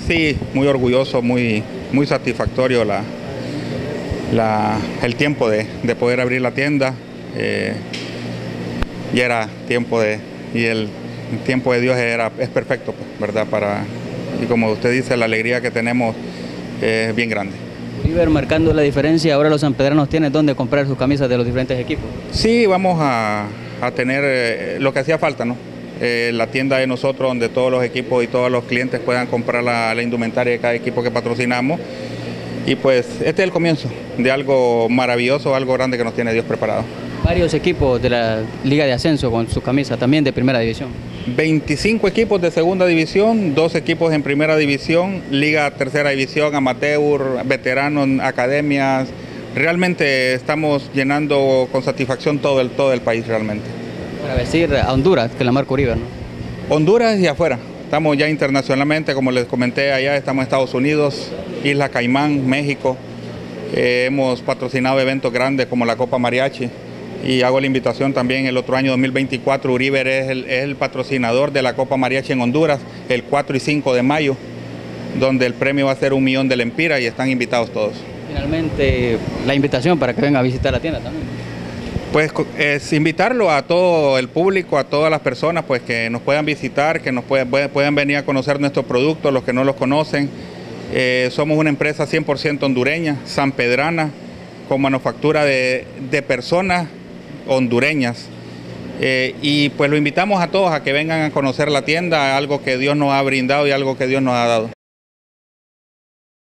Sí, muy orgulloso, muy satisfactorio el tiempo de poder abrir la tienda. Ya era tiempo y el tiempo de Dios es perfecto, pues, ¿verdad? Y como usted dice, la alegría que tenemos es bien grande. Uribe marcando la diferencia, ahora los sanpedranos tienen dónde comprar sus camisas de los diferentes equipos. Sí, vamos a tener lo que hacía falta, ¿no? La tienda de nosotros donde todos los equipos y todos los clientes puedan comprar la indumentaria de cada equipo que patrocinamos. Y pues este es el comienzo de algo maravilloso, algo grande que nos tiene Dios preparado. Varios equipos de la Liga de Ascenso con sus camisas también de primera división. 25 equipos de segunda división, 2 equipos en primera división, Liga tercera división, amateur, veteranos, academias. Realmente estamos llenando con satisfacción todo el país realmente. Para decir a Honduras, que la marca Uribe, ¿no? Honduras y afuera. Estamos ya internacionalmente, como les comenté allá, estamos en Estados Unidos, Isla Caimán, México. Hemos patrocinado eventos grandes como la Copa Mariachi. Y hago la invitación también el otro año 2024, Uribe es el patrocinador de la Copa Mariachi en Honduras, el 4 y 5 de mayo, donde el premio va a ser $1 millón de lempiras y están invitados todos. Finalmente, la invitación para que vengan a visitar la tienda también. Pues es invitarlo a todo el público, a todas las personas pues que nos puedan visitar, que nos puedan venir a conocer nuestros productos, los que no los conocen. Somos una empresa 100% hondureña, sanpedrana, con manufactura de personas hondureñas. Y pues lo invitamos a todos a que vengan a conocer la tienda, algo que Dios nos ha brindado y algo que Dios nos ha dado.